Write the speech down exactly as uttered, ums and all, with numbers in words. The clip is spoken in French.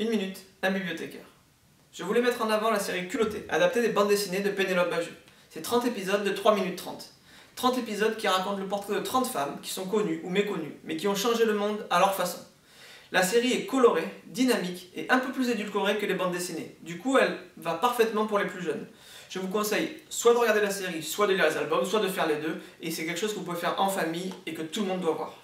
Une minute, un bibliothécaire. Je voulais mettre en avant la série Culotté, adaptée des bandes dessinées de Pénélope Bagieux. C'est trente épisodes de trois minutes trente. trente épisodes qui racontent le portrait de trente femmes qui sont connues ou méconnues, mais qui ont changé le monde à leur façon. La série est colorée, dynamique et un peu plus édulcorée que les bandes dessinées. Du coup, elle va parfaitement pour les plus jeunes. Je vous conseille soit de regarder la série, soit de lire les albums, soit de faire les deux, et c'est quelque chose que vous pouvez faire en famille et que tout le monde doit voir.